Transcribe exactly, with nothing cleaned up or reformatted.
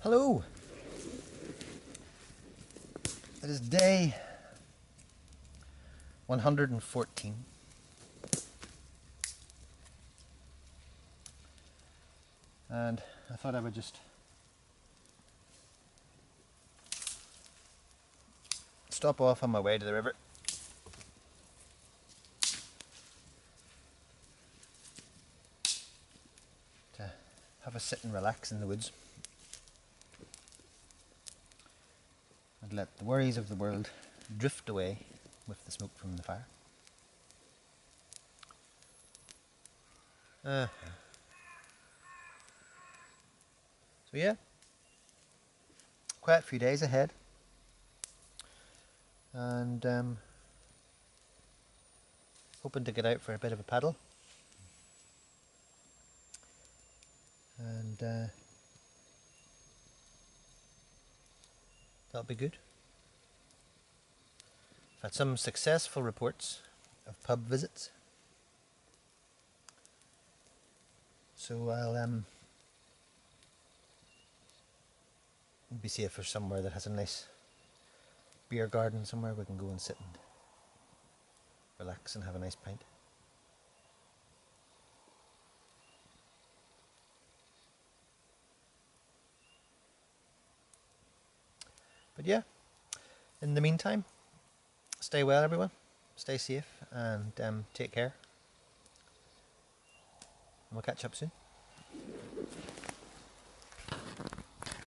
Hello! It is day one hundred fourteen. And I thought I would just stop off on my way to the river to have a sit and relax in the woods and let the worries of the world drift away with the smoke from the fire. Uh, so yeah, quite a few days ahead, and um, hoping to get out for a bit of a paddle, and uh, that'll be good. I've had some successful reports of pub visits, so I'll um, be safe for somewhere that has a nice beer garden, somewhere we can go and sit and relax and have a nice pint. But yeah, in the meantime, stay well everyone, stay safe, and um, take care, and we'll catch up soon.